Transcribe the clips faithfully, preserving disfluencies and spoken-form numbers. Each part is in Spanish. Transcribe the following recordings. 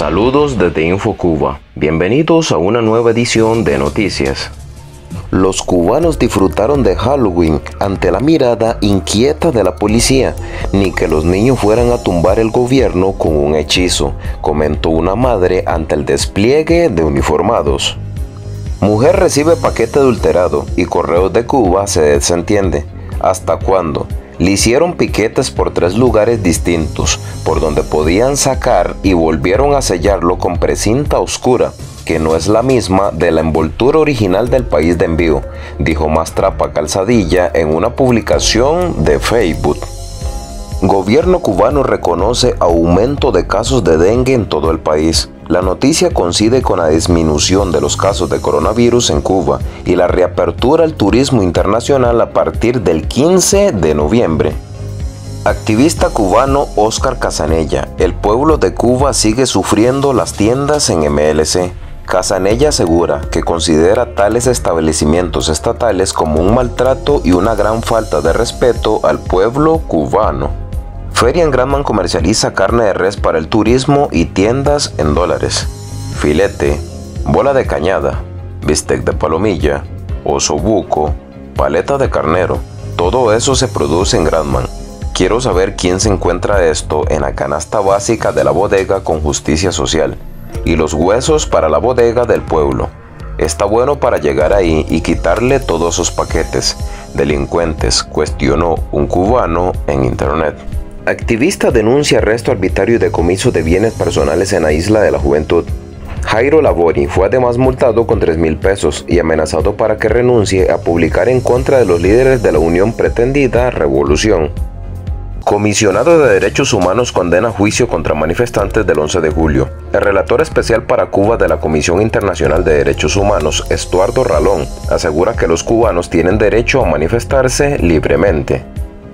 Saludos desde InfoCuba. Bienvenidos a una nueva edición de noticias. Los cubanos disfrutaron de Halloween ante la mirada inquieta de la policía, ni que los niños fueran a tumbar el gobierno con un hechizo, comentó una madre ante el despliegue de uniformados. Mujer recibe paquete adulterado y Correos de Cuba se desentiende. ¿Hasta cuándo? Le hicieron piquetes por tres lugares distintos, por donde podían sacar y volvieron a sellarlo con precinta oscura, que no es la misma de la envoltura original del país de envío, dijo Mastrapa Calzadilla en una publicación de Facebook. Gobierno cubano reconoce aumento de casos de dengue en todo el país. La noticia coincide con la disminución de los casos de coronavirus en Cuba y la reapertura al turismo internacional a partir del quince de noviembre. Activista cubano Óscar Casanella: el pueblo de Cuba sigue sufriendo las tiendas en M L C. Casanella asegura que considera tales establecimientos estatales como un maltrato y una gran falta de respeto al pueblo cubano. Feria en Granman comercializa carne de res para el turismo y tiendas en dólares. Filete, bola de cañada, bistec de palomilla, osobuco, paleta de carnero, todo eso se produce en Granman. Quiero saber quién se encuentra esto en la canasta básica de la bodega con justicia social. Y los huesos para la bodega del pueblo. Está bueno para llegar ahí y quitarle todos esos paquetes. Delincuentes, cuestionó un cubano en internet. Activista denuncia arresto arbitrario y decomiso de bienes personales en la Isla de la Juventud. Jairo Labori fue además multado con tres mil pesos y amenazado para que renuncie a publicar en contra de los líderes de la Unión Pretendida Revolución. Comisionado de Derechos Humanos condena juicio contra manifestantes del once de julio. El relator especial para Cuba de la Comisión Internacional de Derechos Humanos, Estuardo Ralón, asegura que los cubanos tienen derecho a manifestarse libremente.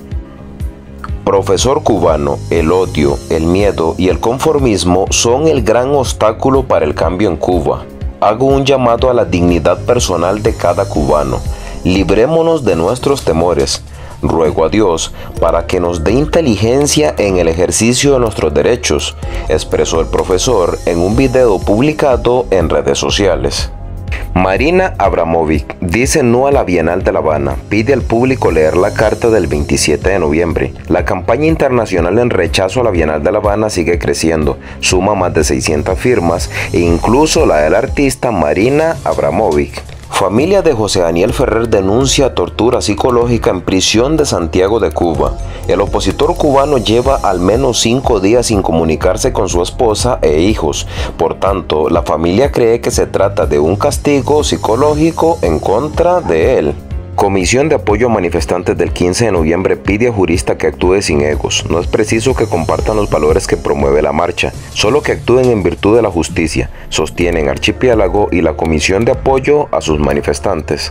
Profesor cubano: el odio, el miedo y el conformismo son el gran obstáculo para el cambio en Cuba. Hago un llamado a la dignidad personal de cada cubano. Librémonos de nuestros temores. Ruego a Dios para que nos dé inteligencia en el ejercicio de nuestros derechos, expresó el profesor en un video publicado en redes sociales. Marina Abramovic dice no a la Bienal de La Habana, pide al público leer la carta del veintisiete de noviembre. La campaña internacional en rechazo a la Bienal de La Habana sigue creciendo, suma más de seiscientas firmas e incluso la del artista Marina Abramovic. Familia de José Daniel Ferrer denuncia tortura psicológica en prisión de Santiago de Cuba. El opositor cubano lleva al menos cinco días sin comunicarse con su esposa e hijos. Por tanto, la familia cree que se trata de un castigo psicológico en contra de él. Comisión de Apoyo a Manifestantes del quince de noviembre pide a jurista que actúe sin egos. No es preciso que compartan los valores que promueve la marcha, solo que actúen en virtud de la justicia, sostienen Archipiélago y la Comisión de Apoyo a sus manifestantes.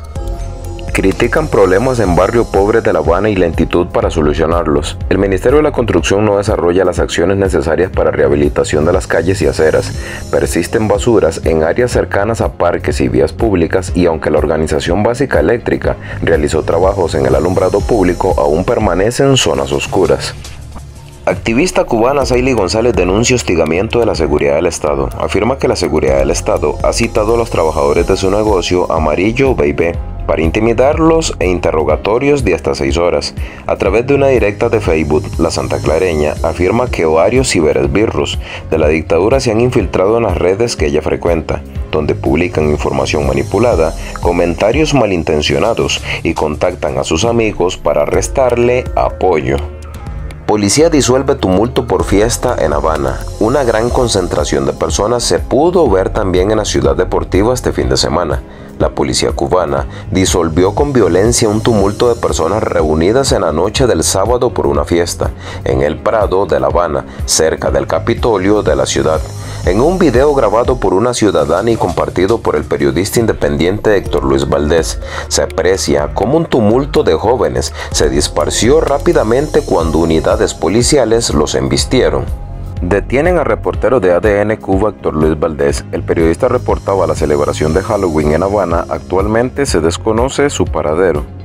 Critican problemas en barrio pobre de La Habana y lentitud para solucionarlos. El Ministerio de la Construcción no desarrolla las acciones necesarias para rehabilitación de las calles y aceras. Persisten basuras en áreas cercanas a parques y vías públicas y aunque la Organización Básica Eléctrica realizó trabajos en el alumbrado público, aún permanecen zonas oscuras. Activista cubana Saily González denuncia hostigamiento de la seguridad del Estado. Afirma que la seguridad del Estado ha citado a los trabajadores de su negocio Amarillo Baby para intimidarlos e interrogatorios de hasta seis horas. A través de una directa de Facebook, la santaclareña afirma que varios ciberesbirros de la dictadura se han infiltrado en las redes que ella frecuenta, donde publican información manipulada, comentarios malintencionados y contactan a sus amigos para restarle apoyo. Policía disuelve tumulto por fiesta en Habana. Una gran concentración de personas se pudo ver también en la ciudad deportiva este fin de semana. La policía cubana disolvió con violencia un tumulto de personas reunidas en la noche del sábado por una fiesta en el Prado de La Habana, cerca del Capitolio de la ciudad. En un video grabado por una ciudadana y compartido por el periodista independiente Héctor Luis Valdés, se aprecia cómo un tumulto de jóvenes se disparció rápidamente cuando unidades policiales los embistieron. Detienen al reportero de A D N Cuba, Héctor Luis Valdés. El periodista reportaba la celebración de Halloween en Habana. Actualmente se desconoce su paradero.